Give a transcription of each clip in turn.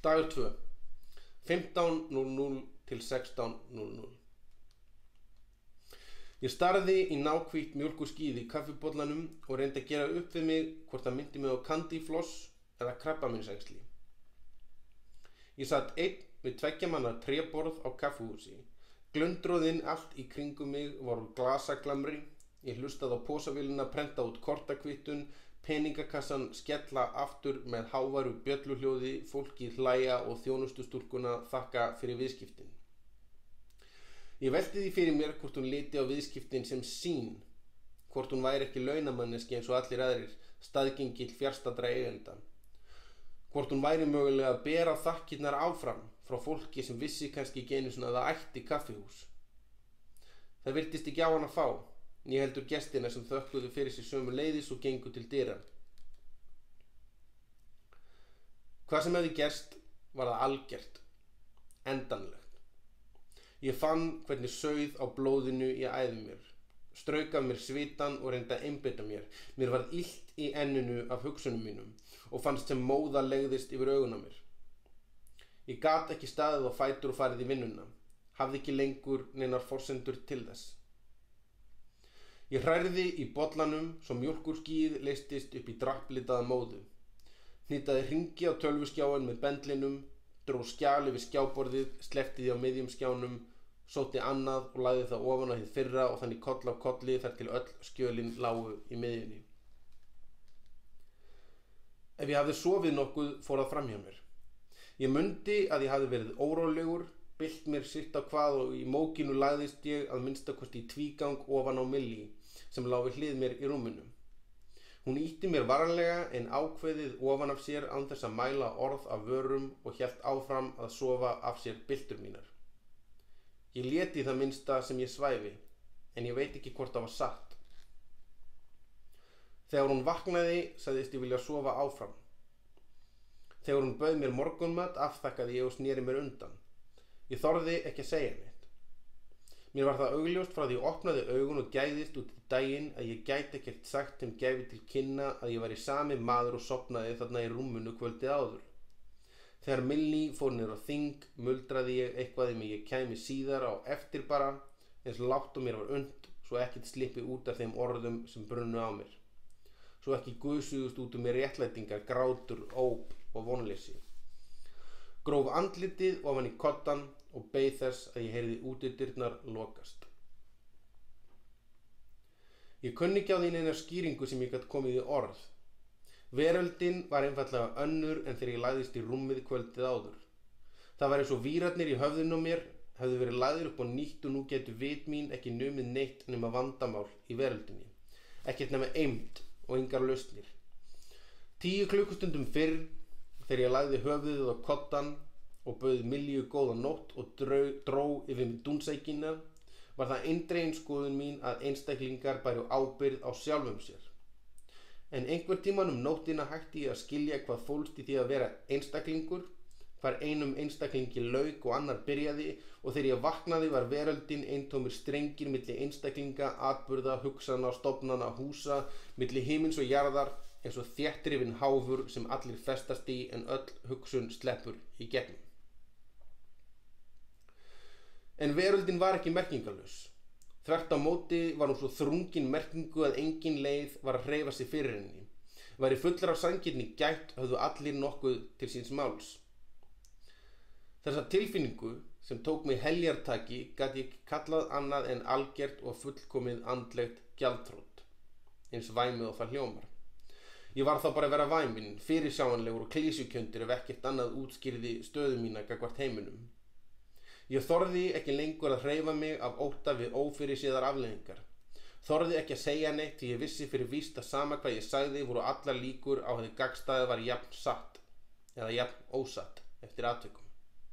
Dagur 2, 15:00 til 16:00. Ég starði í náhvítt mjólkurskýið í kaffibollanum og reyndi að gera upp við mig hvort það myndi mig á candyfloss eða krabbameinsæxli. Ég satt einn við 2 manna tréborð á kaffihúsi. Glundroðinn allt í kringum mig var úr glasaglamri. Ég hlustaði á pósavélina prenta út kortakvittun, peningakassan skella aftur með háværu bjölluhljóði, fólkið hlæja og þjónustustúlkuna þakka fyrir viðskiptin. Ég velti því fyrir mér hvort hún liti á viðskiptin sem sín, hvort hún væri ekki launamanneski eins og allir aðrir, staðgengill fjarstadra eigenda. Hvort hún væri mögulega að bera þakkirnar áfram frá fólki sem vissi kannski ekki einu svona að það ætti kaffihús. Það virtist ekki á hann að fá, né heldur gestina sem þökkuðu fyrir sig sömuleiðis og gengu til dyra. Hvað sem hefði gerst var það algert, endanlegt. Ég fann hvernig sauð á blóðinu í æðum mér, strauk af mér svitann og reyndi að einbeita mér. Mér varð illt í enninu af hugsunum mínum og fannst sem móða legðist yfir augun á mér. Ég gat ekki staðið á fætur og farið í vinnuna, hafði ekki lengur neinar forsendur til þess. Ég hrærði í bollanum svo mjólkurskýið leystist upp í drapplitaða móðu. Hnýtaði hringi á tölvuskjáin með bendlinum, dró skjal yfir skjáborðið, sleppti því á miðjum skjánum, sótti annað og lagði það ofan á hið fyrra og þannig koll af kolli þar til öll skjölin lágu í miðjunni. Ef ég hafði sofið nokkuð fór það framhjá mér. Ég mundi að ég hafði verið órólegur, byllt mér sitt á hvað og í mókinu lagðist ég að minnstakosti í tvígang ofan á Milli sem lá við hlið mér í rúminu. Hún ýtti mér varlega en ákveðið ofan af sér án þess að mæla orð af vörum og hélt áfram að sofa af sér byltur mínar. Ég léti það minnsta sem ég svæfi, en ég veit ekki hvort það var satt. Þegar hún vaknaði, sagðist ég vilja sofa áfram. Þegar hún bauð mér morgunmat, afþakkaði ég og sneri mér undan. Ég þorði ekki að segja neitt. Mér var það augljóst frá því ég opnaði augun og gæðist út í daginn að ég gæti ekkert sagt sem gæfi til kynna að ég væri sami maður og sofnaði þarna í rúminu kvöldið áður. Þegar Millie fór niður á þing, muldraði ég eitthvað ég kæmi síðar á eftir bara, eins lágt og mér var unnt, svo ekkert slippi út af þeim orðum sem brunnu á mér. Svo ekki gusuðust út mér réttlætingar, grátur, óp og vonleysi. Gróf andlitið ofan í koddann og beið þess að ég heyrði útidyrnar lokast. Ég kunni ekki á því neina skýringu sem ég gat komið í orð. Veröldin var einfaldlega önnur en þegar ég lagðist í rúmið kvöldið áður. Það var eins og vírarnir í höfðinu á mér hefðu verið lagðir upp á nýtt og nú getur vit mín ekki numið neitt nema vandamál í veröldinni. Ekkert nema eymd og engar lausnir. 10 klukkustundum fyrr, þegar ég lagði höfuðið á koddann og bauð Milju góða nótt og dró yfir mig dúnsækina, var það eindregin skoðun mín að einstaklingar bæru ábyrgð á sjálfum sér. En einhver tímann nóttina hætti ég að skilja hvað fólst í því að vera einstaklingur, hvar einum einstaklingi lauk og annar byrjaði og þegar ég vaknaði var veröldin eintómir strengir milli einstaklinga, atburða, hugsana, stofnana, húsa, milli himins og jarðar, eins og þéttrifinn háfur sem allir festast í en öll hugsun sleppur í gegnum. En veröldin var ekki merkingarlaus. Þvert á móti var hún svo þrungin merkingu að engin leið var að hreyfa sig fyrir henni. Væri fullur af sanngirni gætt höfðu allir nokkuð til síns máls. Þessa tilfinningu sem tók mig heljartaki gat ég ekki kallað annað en algert og fullkomið andlegt gjaldþrot, eins væmið og það hljómar. Ég var þá bara að vera væminn, fyrirsjáanlegur og klísjukjöndur ef ekkert annað útskýrði stöðu mína gagnvart heiminum. Ég þorði ekki lengur að hreyfa mig af ótta við ófyrirséðar afleiðingar. Þorði ekki að segja neitt því ég vissi fyrir víst að sama hvað ég sagði voru allar líkur á að hið gagnstæða var jafn satt eða jafn ósatt eftir atvikum.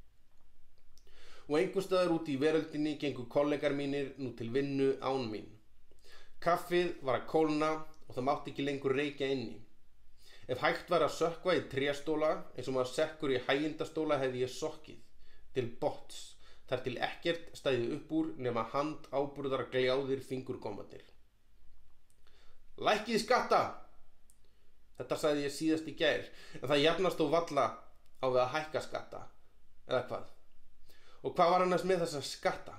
Og einhvers staðar úti í veröldinni gengu kollegar mínir nú til vinnu án mín. Kaffið var að kólna og það mátti ekki lengur reykja inni. Ef hægt var að sökkva í tréstóla eins og maður sekkur í hægindastóla hefði ég sokkið til botns. Þar til ekkert stæði upp úr nema handáburðar gljáðir fingurgómarnir. Lækkið skatta! Þetta sagði ég síðast í gær, en það jafnast þó valla Á við að hækka skatta? Eða hvað? Og hvað var annars með þessa skatta?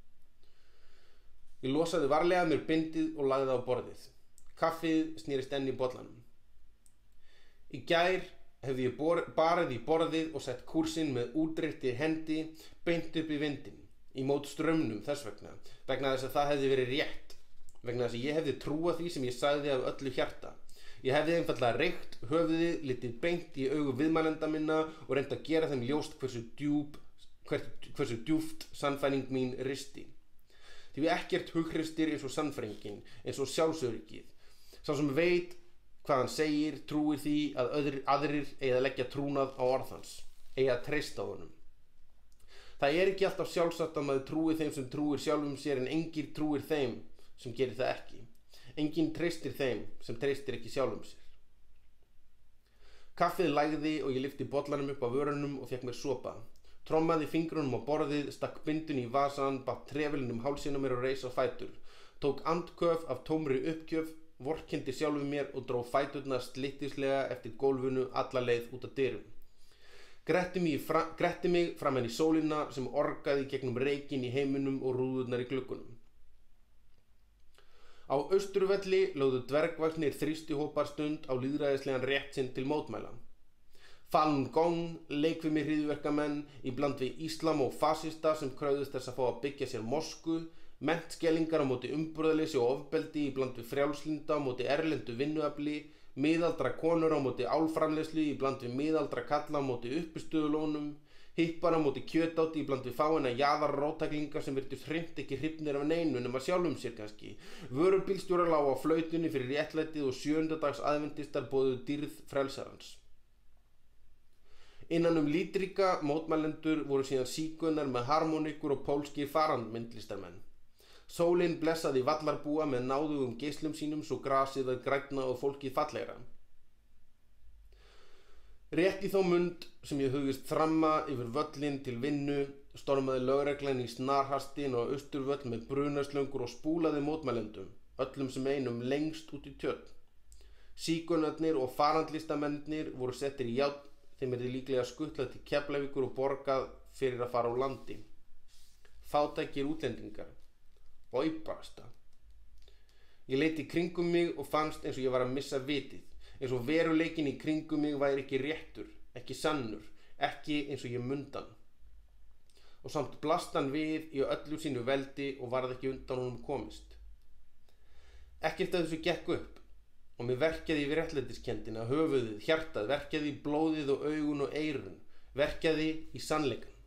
Ég losaði varlega mér bindið og lagði á borðið. Kaffið snýrist enn í bollanum. Í gær hefði ég barið í borðið og sett kúrsinn með útréttri hendi beint upp í vindinn, í mót straumnum þess vegna þess að það hefði verið rétt, vegna þess að ég hefði trúað því sem ég sagði af öllu hjarta. Ég hefði einfaldlega reykt höfuðið, litið beint í augu viðmælenda minna og reynt að gera þeim ljóst hversu djúpt sannfæring mín risti. Því ekkert hughrystir eins og sannfæringin, eins og sjálfsöryggið. Sá sem veit hvað hann segir trúir því að aðrir eigi að leggja trúnað á orð hans, eigi að treysta honum. Það ekki alltaf sjálfsagt að maður trúir þeim sem trúir sjálfum sér en enginn trúir þeim sem gerir það ekki. Enginn treystir þeim sem treystir ekki sjálfum sér. Kaffið lægði og ég lyfti bollanum upp á vörunum og fékk mér sopa. Trommaði fingrunum á borðið, stakk bindunni í vasann, batt trefilinn um hálsinn á mér og reis á fætur. Tók andköf af tómri uppgjöf, vorkenndi sjálfum mér og dró fæturna slittislega eftir gólfinu alla leið út að dyrum. Gretti mig fram henni sólina sem orgaði gegnum reykinn í heiminum og rúðurnar í gluggunum. Á Austurvelli lögðu dvergvaxnir þrýstihópar stund á lýðræðislegan rétt sinn til mótmæla. Falun Gong, leikfimi hryðjuverkamenn í bland við íslam og fasista sem kröfðust þess að fá að byggja sér mosku, mentskellingar á móti umburðarleysi og ofbeldi í bland við frjálslynda á móti erlendu vinnuafli, miðaldra konur á móti álframleiðslu í bland við miðaldra kalla á móti uppistöðulónum, hippar á móti kjötáti í bland við fáina jaðarróttæklinga sem virtust hreint ekki hrifnir af neinu nema sjálfum sér kannski. Vörubílstjórar lágu á flautunni fyrir réttlætið og 7. dags aðventistar boðuðu dýrð frelsarans. Innan lítrika mótmælendur voru síðan sígaunar með harmonikur og pólskir farandmyndlistarmenn. Sólin blessaði vallarbúa með náðugum geislum sínum svo grasið að grænna og fólkið fallegra. Rétt í þá mund sem ég hugðist þramma yfir völlinn til vinnu, stormaði lögreglan í snarhastin á Austurvöll með brunaslöngur og spúlaði mótmælendum, öllum sem einum lengst út í tjörn. Sígaunarnir og farandlistamennir voru settir í járn, þeim líklega skutlað til Keflavíkur og borgað fyrir að fara á landi. Fátækir útlendingar. Oj barasta. Ég leit í kringum mig og fannst eins og ég var að missa vitið, eins og veruleikinn í kringum mig væri ekki réttur, ekki sannur, ekki eins og ég mundan. Og samt blast hann við í öllu sínu veldi og varð ekki undan honum komist. Ekkert af þessu gekk upp og mér verkjaði yfir réttlætiskendina, höfuðið, hjartað, verkjaði í blóðið og augun og eyrun, verkjaði í sannleikann.